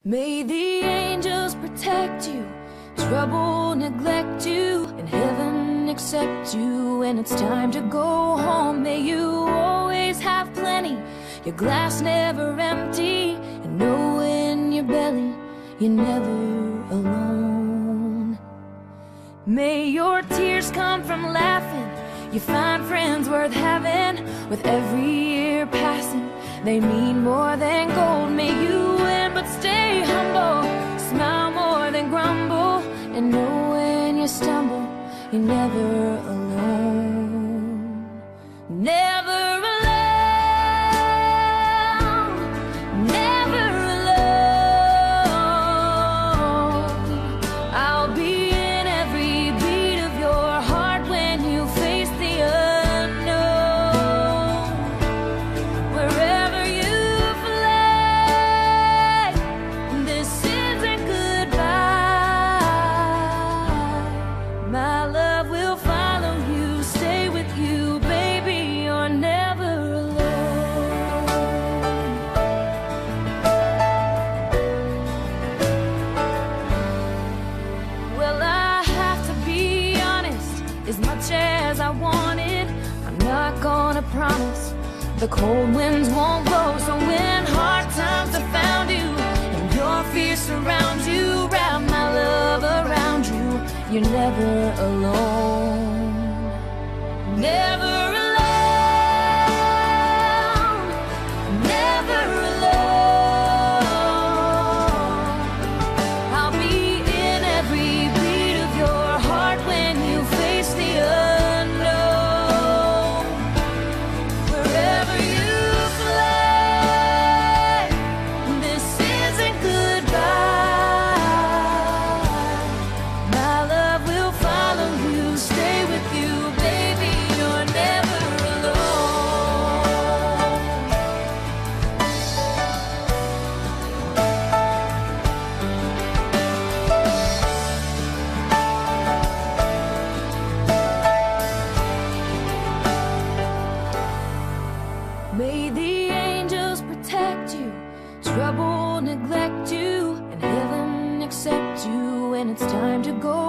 May the angels protect you, trouble neglect you, and heaven accept you when it's time to go home. May you always have plenty, your glass never empty, and know in your belly you're never alone. May your tears come from laughing, you find friends worth having. With every year passing, they mean more than gold. May you win but stay humble, smile more than grumble, and know when you stumble, you're never alone. Never alone, never alone. I'll be in every beat of your heart when you face the unknown. Wherever you fly, this isn't goodbye. My love will follow you, stay with you, baby, you're never alone. Well, I have to be honest, as much as I wanted, I'm not gonna promise the cold winds won't blow. So when hard times have found you and your fears surround you, wrap my love around you, you're never alone. Never alone, never alone. I'll be in every beat of your heart when you face the unknown. Wherever you fly, this isn't goodbye. My love will follow you, stay with you, baby, you're never alone. May the angels protect you, trouble neglect you, and heaven accept you when it's time to go